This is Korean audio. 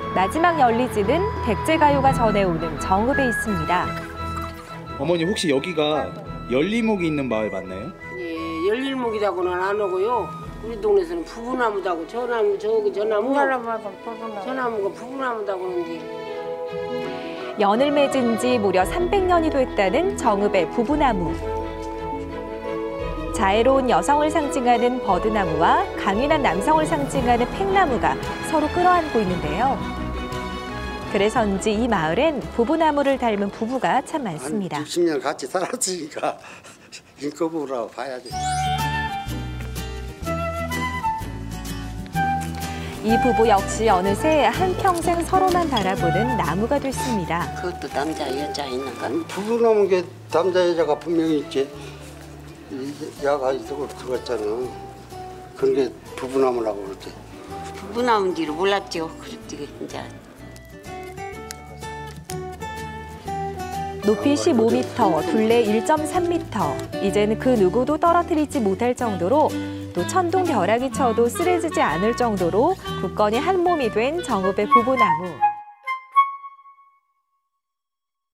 마지막 열리지는 백제가요가 전해오는 정읍에 있습니다. 어머니 혹시 여기가 열리목이 있는 마을 맞나요? 예, 열일목이라고는 안 하고요. 우리 동네에서는 부부나무다고 저 나무가 부부나무다고 하는데. 연을 맺은 지 무려 300년이 됐다는 정읍의 부부나무. 자애로운 여성을 상징하는 버드나무와 강인한 남성을 상징하는 팽나무가 서로 끌어안고 있는데요. 그래서인지 이 마을엔 부부나무를 닮은 부부가 참 많습니다. 한 60년 같이 살았으니까 인거부라고 봐야지. 이 부부 역시 어느새 한평생 서로만 바라보는 나무가 됐습니다. 그것도 남자 여자 있는가? 부부나무 게 남자 여자가 분명히 있지. 야가 이쪽으로 들어갔잖아. 그런 게 부부나무라고 그러지. 부부나무인지를 몰랐죠. 그랬지 이제. 높이 15m, 둘레 1.3m. 이제는 그 누구도 떨어뜨리지 못할 정도로 또 천둥 벼락이 쳐도 쓰러지지 않을 정도로 굳건히 한 몸이 된 정읍의 부부나무.